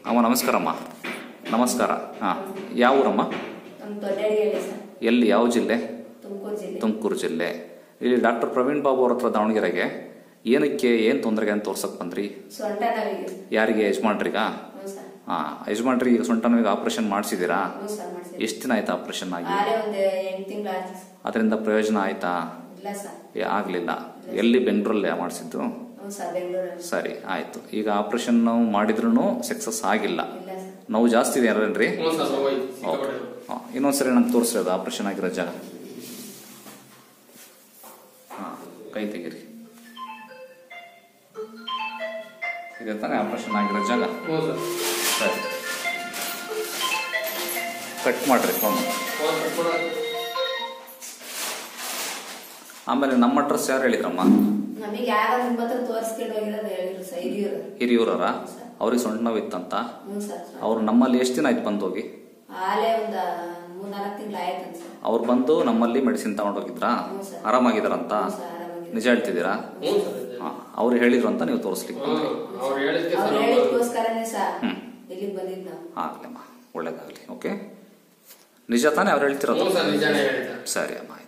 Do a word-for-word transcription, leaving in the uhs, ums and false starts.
ಅಮ್ಮ ನಮಸ್ಕಾರಮ್ಮ. ನಮಸ್ಕಾರ. ಹಾಂ, ಯಾವ ಊರಮ್ಮ? ಎಲ್ಲಿ, ಯಾವ ಜಿಲ್ಲೆ? ತುಮಕೂರು ಜಿಲ್ಲೆ. ಇಲ್ಲಿ ಡಾಕ್ಟರ್ ಪ್ರವೀಣ್ ಬಾಬು ಅವ್ರ ಹತ್ರ ದಾವಣಗೆರೆಗೆ ಏನಕ್ಕೆ ಏನು ತೊಂದರೆಗೆ ಅಂತ ತೋರ್ಸಕ್ ಬಂದ್ರಿ? ಯಾರಿಗೆ? ಯಜಮಾನ್ರಿಗ? ಹಾಂ, ಯಜಮಾನ್ರಿಗೆ ಈಗ ಸೊಂಟ ನೋವಿಗೆ ಆಪರೇಷನ್ ಮಾಡಿಸಿದ್ದೀರಾ? ಎಷ್ಟು ದಿನ ಆಯ್ತಾ ಆಪರೇಷನ್ ಆಗಿ? ಅದರಿಂದ ಪ್ರಯೋಜನ ಆಯ್ತಾ? ಆಗ್ಲಿಲ್ಲ. ಎಲ್ಲಿ? ಬೆಂಗಳೂರಲ್ಲೇ ಮಾಡಿಸಿದ್ದು? ಸರಿ, ಆಯ್ತು. ಈಗ ಆಪರೇಷನ್ ನಾವು ಮಾಡಿದ್ರು ಸಕ್ಸಸ್ ಆಗಿಲ್ಲ, ನೋವು ಜಾಸ್ತಿ ಇದೆ ಅಲ್ಲೇನ್ರಿ? ಇನ್ನೊಂದ್ಸರಿ ನಂಗೆ ತೋರಿಸ್ರಿ ಅದು ಆಪರೇಷನ್ ಆಗಿರೋ ಜಾಗ. ಹಾಂ, ಕೈ ತೆಗೀರಿ. ಇದೆ ತಾನೇ ಆಪರೇಷನ್ ಆಗಿರೋ ಜಾಗ? ಸರಿ, ಕಟ್ ಮಾಡ್ರಿ ಫೋನ್. ಆಮೇಲೆ ನಮ್ಮ ಅಡ್ರೆಸ್ ಯಾರು ಹೇಳಿದ್ರಮ್ಮ? ಹಿರಿಯೂರ. ಅವ್ರಿಗೆ ಸೊಂಟ ನೋವು ಇತ್ತಂತ. ಅವ್ರು ನಮ್ಮಲ್ಲಿ ಎಷ್ಟು ದಿನ ಆಯ್ತು ಬಂದು ಹೋಗಿ? ಅವ್ರು ಬಂದು ನಮ್ಮಲ್ಲಿ ಮೆಡಿಸಿನ್ ತಗೊಂಡೋಗಿದ್ರಾ? ಆರಾಮಾಗಿದಾರಂತ? ನಿಜ ಹೇಳ್ತಿದ್ದೀರಾ? ಹಾ, ಅವ್ರು ಹೇಳಿದ್ರು ಅಂತ ನೀವು ತೋರಿಸ್ಲಿಕ್ಕೆ? ಹ್ಮ್, ಆಗ್ಲಮ್ಮ, ಒಳ್ಳೇದಾಗ್ಲಿ. ಓಕೆ, ನಿಜ ತಾನೇ ಅವ್ರು ಹೇಳ್ತಿರೋದು? ಸರಿ ಅಮ್ಮ.